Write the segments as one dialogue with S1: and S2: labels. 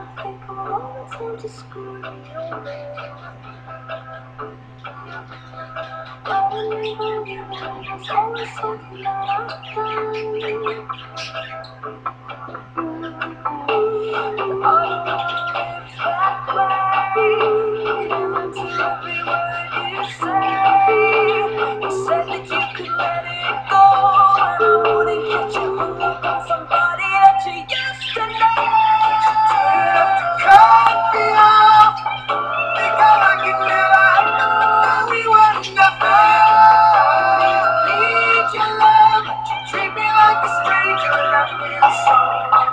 S1: think I'm always going to screw you away. There's always something that I find. All the words that cry, you answer every word you say. You said that you could let it go, and I wouldn't get you hung up on somebody that you used to know. Turn up the coffee up, think I like it now. We were nothing. Need your love, but you treat me like a stranger, and I feel so alone.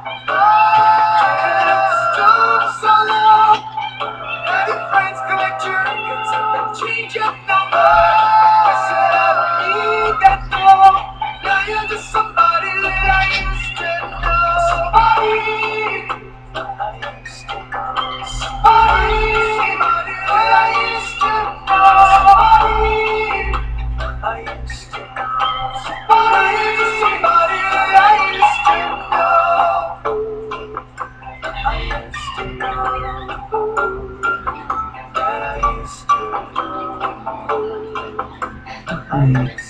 S1: So long, have your friends collect your tickets and change your number. I said I don't need that though. Now you're just somebody that I used to know. Somebody that I used to know. Somebody that I used to know. Somebody I used to know. Somebody that I used to know. I used to know that I used to know. I used